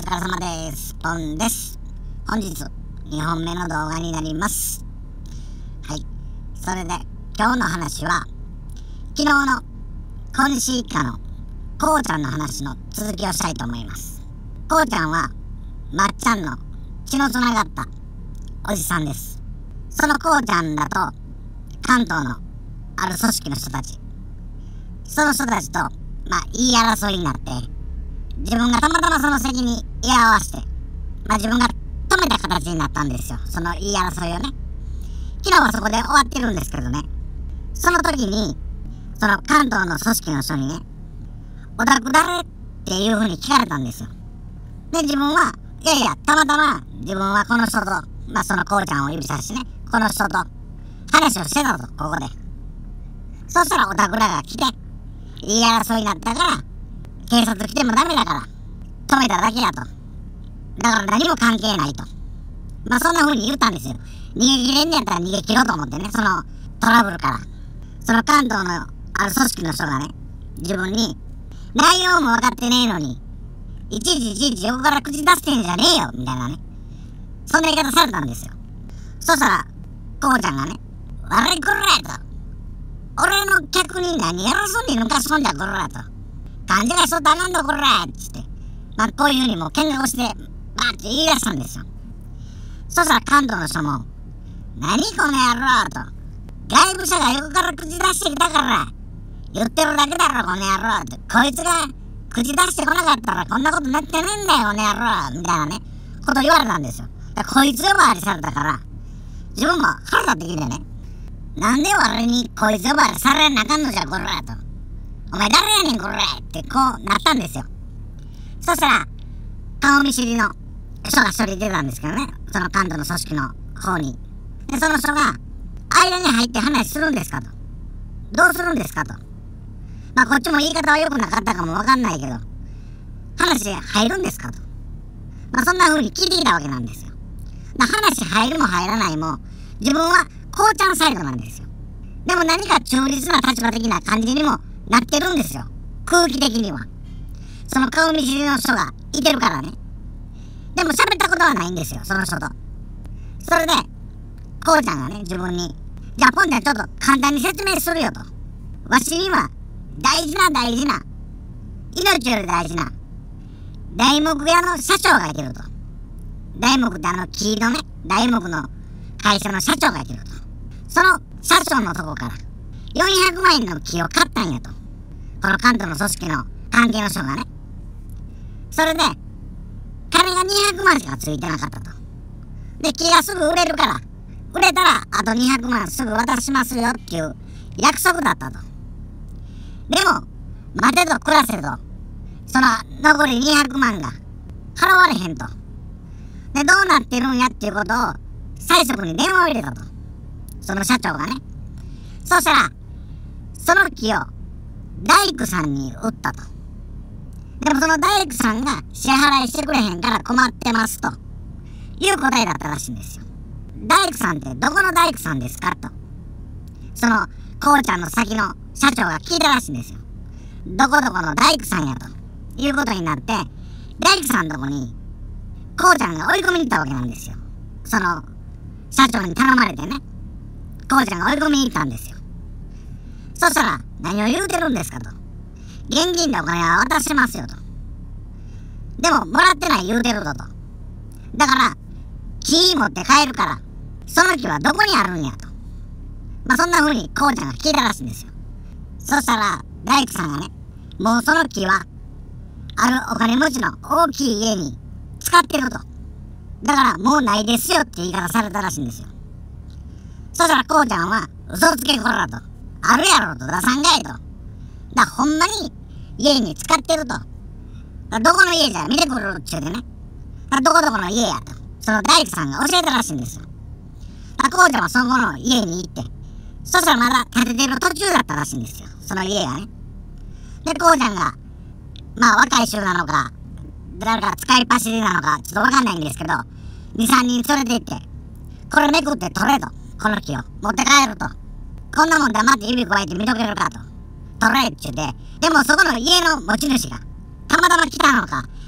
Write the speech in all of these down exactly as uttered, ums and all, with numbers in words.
疲れ様です。ポンです。本日にほんめの動画になります。はい。それで今日の話は昨日の小西一家のこうちゃんの話の続きをしたいと思います。こうちゃんはまっちゃんの血のつながったおじさんです。そのこうちゃんだと関東のある組織の人たち、その人たちとまあ言い争いになって、自分がたまたまその席に居合わせて、まあ自分が止めた形になったんですよ。その言い争いをね。昨日はそこで終わってるんですけどね。その時に、その関東の組織の人にね、オタク誰っていう風に聞かれたんですよ。で、自分は、いやいや、たまたま自分はこの人と、まあそのこうちゃんを指さしてね、この人と話をしてたと、ここで。そしたらオタクらが来て、言い争いになったから、警察来てもダメだから止めただけやと。だから何も関係ないと。まあそんな風に言ったんですよ。逃げ切れんねやったら逃げ切ろうと思ってね、そのトラブルから。その関東のある組織の人がね、自分に内容も分かってねえのにいちいちいちいち横から口出してんじゃねえよみたいなね、そんな言い方されたんですよ。そしたらこうちゃんがね、悪いこらやと、俺の客に何やらそんに抜かし込んじゃこらやと、勘違いしとったらなんだこらっつって、まあこういう風にもう喧嘩をしてバーって言い出したんですよ。そしたら関東の人も、何この野郎と、外部者が横から口出してきたから言ってるだけだろこの野郎と、こいつが口出してこなかったらこんなことなってねえんだよこの野郎みたいなねこと言われたんですよ。だからこいつ呼ばわりされたから自分も腹立ってきてね、なんで俺にこいつ呼ばわりされなあかんのじゃこらと、お前誰やねんこれってこうなったんですよ。そしたら顔見知りの人が一人出たんですけどね、その関東の組織の方に。でその人が間に入って話するんですかと、どうするんですかと、まあこっちも言い方は良くなかったかもわかんないけど、話入るんですかと、まあそんな風に聞いてきたわけなんですよ。だ話入るも入らないも自分はこうちゃんサイドなんですよ。でも何か中立な立場的な感じにもなってるんですよ、空気的には。その顔見知りの人がいてるからね。でも喋ったことはないんですよ、その人と。それでこうちゃんがね、自分に、じゃあポンちゃんちょっと簡単に説明するよと、わしには大事な大事な命より大事な材木屋の社長がいてると。材木ってあの木のね、材木の会社の社長がいてると。その社長のとこからよんひゃくまんえんの木を買ったんやと、この関東の組織の関係の人がね。それで金がにひゃくまんしかついてなかったと。で木がすぐ売れるから、売れたらあとにひゃくまんすぐ渡しますよっていう約束だったと。でも待てと暮らせと、その残りにひゃくまんが払われへんと。でどうなってるんやっていうことを催促に電話を入れたと、その社長がね。そしたらその木を大工さんに売ったと。でもその大工さんが支払いしてくれへんから困ってますという答えだったらしいんですよ。大工さんってどこの大工さんですかと、そのこうちゃんの先の社長が聞いたらしいんですよ。どこどこの大工さんやということになって、大工さんのとこにこうちゃんが追い込みに行ったわけなんですよ。その社長に頼まれてね、こうちゃんが追い込みに行ったんですよ。そしたら何を言うてるんですかと、現金でお金は渡しますよと、でももらってない言うてるぞと、だから木持って帰るからその木はどこにあるんやと、まあそんな風にこうちゃんが聞いたらしいんですよ。そしたら大工さんがね、もうその木はあるお金持ちの大きい家に使ってると、だからもうないですよって言い方されたらしいんですよ。そしたらこうちゃんは嘘つけこらと、あるやろと出さんかいと、だほんまに家に使ってると、どこの家じゃ見てくるっちゅうてね、どこどこの家やとその大工さんが教えたらしいんですよ。こうちゃんはそこの家に行って、そしたらまだ建ててる途中だったらしいんですよ、その家がね。でこうちゃんがまあ若い衆なのか誰か使いっ走りなのかちょっとわかんないんですけど、にさんにん連れて行って、これめくって取れと、この木を持って帰ると、こんなもん黙って指くわえて見とけるかと、取れっちゅうて、でもそこの家の持ち主がたまたま来たのか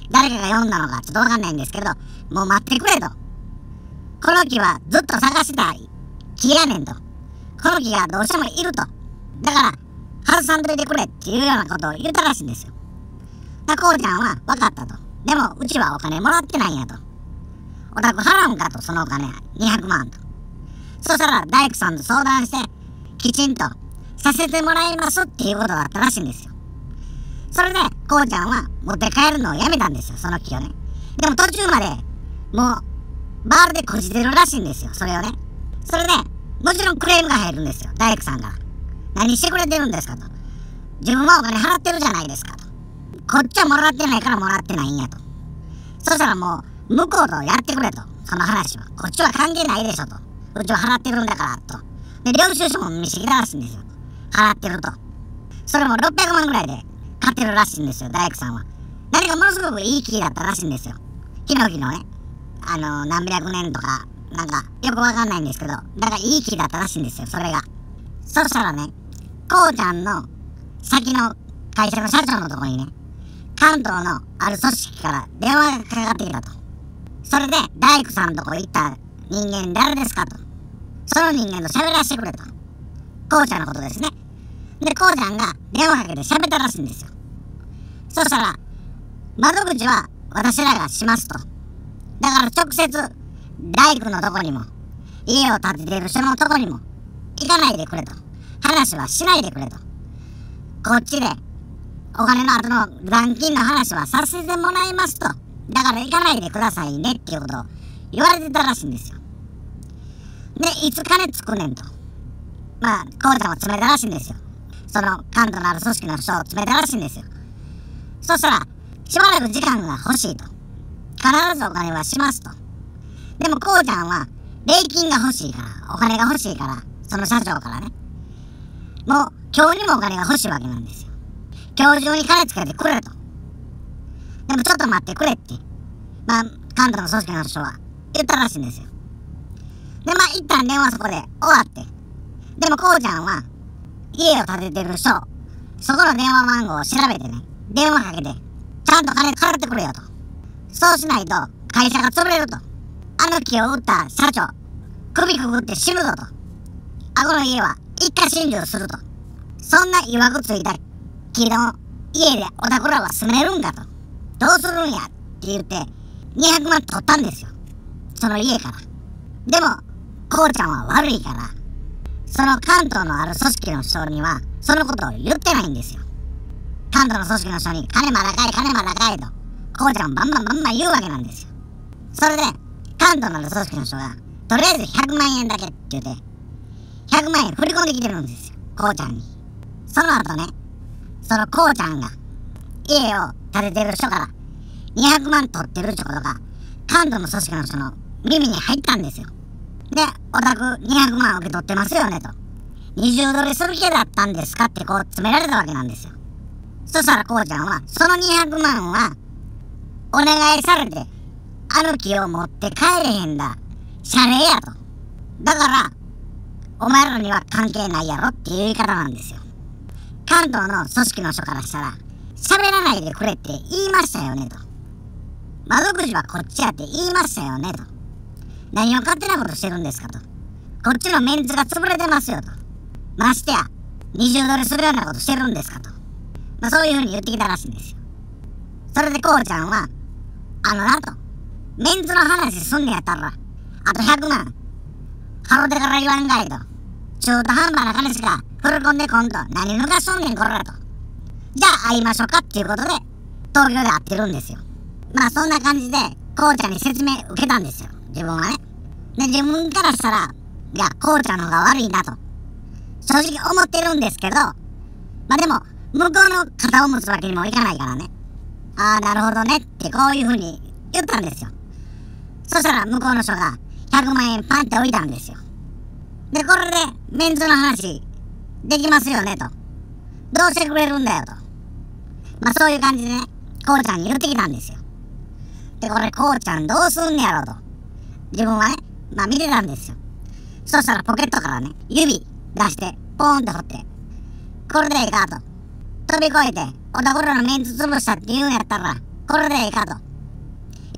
誰かが読んだのかちょっとわかんないんですけど、もう待ってくれと。この木はずっと探したい木やねんと。この木がどうしてもいると。だから外さんといてくれっていうようなことを言ったらしいんですよ。だからこうちゃんは分かったと。でもうちはお金もらってないんやと。お宅払うんかと、そのお金にひゃくまんと。そしたら大工さんと相談してきちんとさせてもらいますっていうことだったらしいんですよ。それでこうちゃんは持って帰るのをやめたんですよ、その木をね。でも途中までもうバールでこじてるらしいんですよ、それをね。それでもちろんクレームが入るんですよ、大工さんから。何してくれてるんですかと。自分はお金払ってるじゃないですかと。こっちはもらってないからもらってないんやと。そしたらもう向こうとやってくれと、その話は。こっちは関係ないでしょと。うちは払ってるんだからと。で、領収書も見せてきたらしいんですよ。払ってると。それもろっぴゃくまんぐらいで買ってるらしいんですよ、大工さんは。何かものすごくいい木だったらしいんですよ。ヒノキのね、あのー、何百年とか、なんか、よくわかんないんですけど、だからいい木だったらしいんですよ、それが。そしたらね、こうちゃんの先の会社の社長のところにね、関東のある組織から電話がかかってきたと。それで、大工さんのとこ行った人間誰ですかと。その人間と喋らせてくれと。こうちゃんのことですね。で、こうちゃんが電話かけて喋ったらしいんですよ。そしたら、窓口は私らがしますと。だから直接、大工のとこにも、家を建てている人のとこにも、行かないでくれと。話はしないでくれと。こっちで、お金の後の残金の話はさせてもらいますと。だから行かないでくださいねっていうことを言われてたらしいんですよ。で、いつ金つくねんと。まあ、こうちゃんを詰めたらしいんですよ。その関東のある組織の人を詰めたらしいんですよ。そしたら、しばらく時間が欲しいと。必ずお金はしますと。でもこうちゃんは、礼金が欲しいから、お金が欲しいから、その社長からね。もう、今日にもお金が欲しいわけなんですよ。今日中に金つけてくれと。でもちょっと待ってくれって、まあ、関東の組織の人は言ったらしいんですよ。で、まあ、一旦電話そこで終わって。でもこうちゃんは、家を建ててる人、そこの電話番号を調べてね、電話かけて、ちゃんと金払ってくれよと。そうしないと、会社が潰れると。あの木を売った社長、首くくって死ぬぞと。あこの家は一家心中すると。そんな曰くついた木の家でおたくらは住めるんかと。どうするんやって言ってにひゃくまん取ったんですよ、その家から。でもこうちゃんは悪いから、その関東のある組織の人にはそのことを言ってないんですよ。関東の組織の人に金まだかい金まだかいとこうちゃんバンバンバンバン言うわけなんですよ。それで関東のある組織の人がとりあえずひゃくまんえんだけって言ってひゃくまんえん振り込んできてるんですよ、こうちゃんに。その後ね、そのこうちゃんが家を建ててる人からにひゃくまん取ってるってことが関東の組織の人の耳に入ったんですよ。で、お宅にひゃくまん受け取ってますよねと。二重取りする気だったんですかってこう詰められたわけなんですよ。そしたらこうちゃんはそのにひゃくまんはお願いされてあの木を持って帰れへんだ謝礼やと。だからお前らには関係ないやろっていう言い方なんですよ。関東の組織の人からしたら喋らないでくれって言いましたよねと。窓口はこっちやって言いましたよねと。何を勝手なことしてるんですかと。こっちのメンツが潰れてますよと。ましてや二重取りするようなことしてるんですかと。まあそういう風に言ってきたらしいんですよ。それでこうちゃんはあのなと、メンツの話すんねやったらあとひゃくまん払うてから言わんかいと。中途半端な金しか振り込んでこんと何抜かしとんねんこらと。じゃあ会いましょうかっていうことで東京で会ってるんですよ。まあそんな感じでこうちゃんに説明受けたんですよ、自分はね。で自分からしたらいやこうちゃんの方が悪いなと正直思ってるんですけど、まあでも向こうの肩を持つわけにもいかないからね。ああなるほどねってこういう風に言ったんですよ。そしたら向こうの人がひゃくまんえんパンって置いたんですよ。でこれでメンツの話できますよねと。どうしてくれるんだよと。まあそういう感じでね、こうちゃんに言ってきたんですよ。でこれこうちゃんどうすんねやろと自分はね、まあ見てたんですよ。そしたらポケットからね指出してポーンって掘って、これでいいかと。飛び越えておたくらのメンツ潰したって言うんやったらこれでいいかと。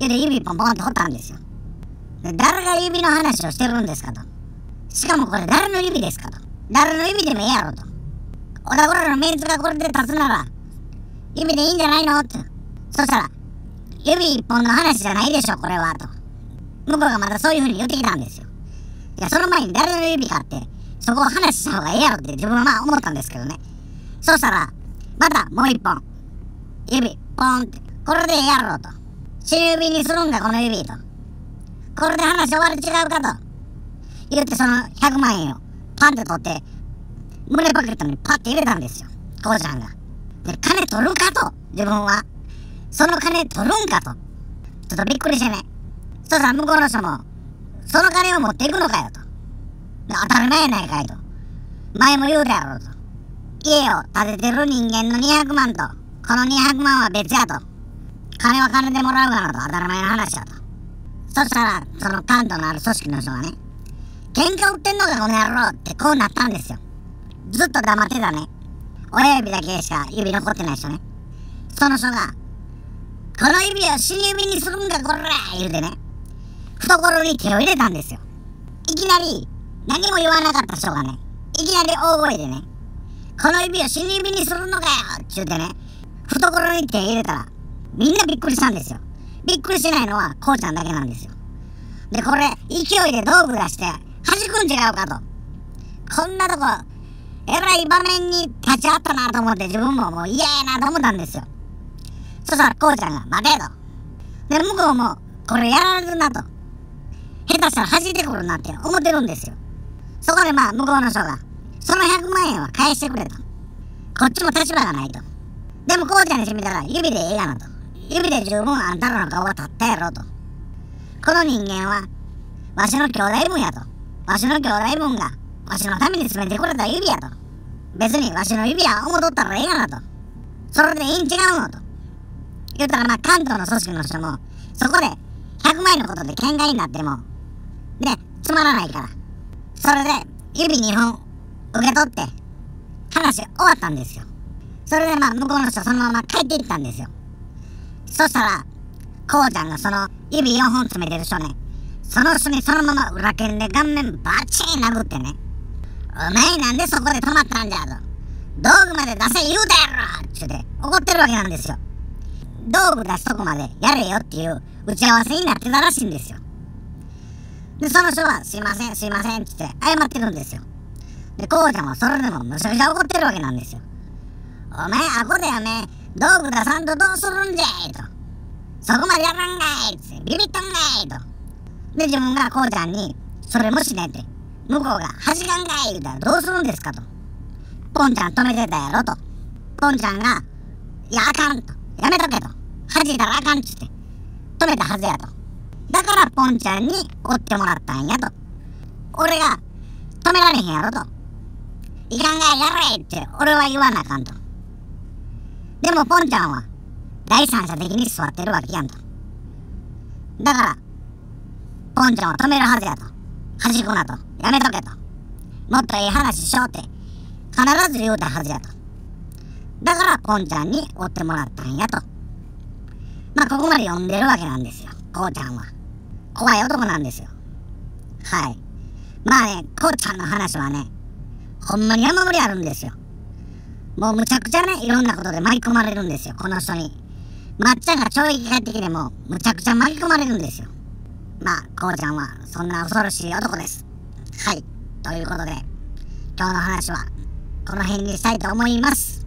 言うて指ポンポンって掘ったんですよ。で、誰が指の話をしてるんですかと。しかもこれ誰の指ですかと。誰の指でもええやろと。小田原のメンツがこれで立つなら、指でいいんじゃないのって。そしたら、指一本の話じゃないでしょ、これは、と。向こうがまたそういう風に言ってきたんですよ。いや、その前に誰の指かって、そこを話した方がええやろって自分はまあ思ったんですけどね。そしたら、またもう一本、指、ポンって、これでええやろと。死ぬ指にするんか、この指と。これで話終わる違うかと。言ってそのひゃくまんえんをパンって取って、胸ポケットにパッて入れたんですよ、こうちゃんが。で、金取るかと、自分は。その金取るんかと。ちょっとびっくりしてね。そしたら向こうの人も、その金を持っていくのかよと。当たり前やないかいと。前も言うたやろと。家を建ててる人間のにひゃくまんと、このにひゃくまんは別やと。金は金でもらうからと、当たり前の話やと。そしたら、その関東のある組織の人がね、喧嘩売ってんのかこの野郎ってこうなったんですよ。ずっと黙ってたね。親指だけしか指残ってない人ね。その人が、この指を死に指にするんかこら言うてね、懐に手を入れたんですよ。いきなり、何も言わなかった人がね、いきなり大声でね、この指を死に指にするのかよって言ってね、懐に手入れたら、みんなびっくりしたんですよ。びっくりしないのはこうちゃんだけなんですよ。で、これ、勢いで道具出して、弾くん違うかと。こんなとこ、えらい場面に立ち会ったなと思って自分ももう嫌やなと思ったんですよ。そしたらこうちゃんが待てと。で、向こうもこれやられるなと。下手したら弾いてくるなって思ってるんですよ。そこでまあ向こうの人が、そのひゃくまんえんは返してくれと。こっちも立場がないと。でもこうちゃんにしてみたら指でええやなと。指で十分あんたらの顔が立ったやろと。この人間は、わしの兄弟分やと。わしの兄弟分が、わしのために詰めてくれた指やと。別にわしの指は思うとったらええがなと。それでいいん違うのと。言ったらまあ関東の組織の人も、そこでひゃくまんえんのことで喧嘩になっても、ね、つまらないから。それで指にほん受け取って、話終わったんですよ。それでまあ向こうの人そのまま帰っていったんですよ。そしたら、こうちゃんがその指よんほん詰めてる人ね、その人にそのまま裏剣で顔面バチーン殴ってね、お前なんでそこで止まったんじゃと。道具まで出せ言うたやろって言って怒ってるわけなんですよ。道具出すとこまでやれよっていう打ち合わせになってたらしいんですよ。で、その人はすいませんすいませんって言って謝ってるんですよ。で、こうちゃんはそれでもむしゃくしゃ怒ってるわけなんですよ。お前あこでやめ、道具出さんとどうするんじゃいと。そこまでやらんかいってビビったんかいと。で、自分がこうちゃんに、それもしねって、向こうがはじかんかい言うたらどうするんですかと。ポンちゃん止めてたやろと。ポンちゃんが、いやあかんと。やめとけと。弾いたらあかんっつって、止めたはずやと。だからポンちゃんに追ってもらったんやと。俺が止められへんやろと。いかんがいやれって俺は言わなあかんと。でもポンちゃんは第三者的に座ってるわけやんと。だからポンちゃんを止めるはずやと。弾くなと。やめとけと。もっといい話しようって必ず言うたはずやと。だからポンちゃんに追ってもらったんやと。まあここまで読んでるわけなんですよ、こうちゃんは。怖い男なんですよ。はい。まあね、こうちゃんの話はね、ほんまに山盛りあるんですよ。もうむちゃくちゃね、いろんなことで巻き込まれるんですよ、この人に。まっちゃんが懲役帰ってきても、むちゃくちゃ巻き込まれるんですよ。まあ、こうちゃんは、そんな恐ろしい男です。はい。ということで、今日の話は、この辺にしたいと思います。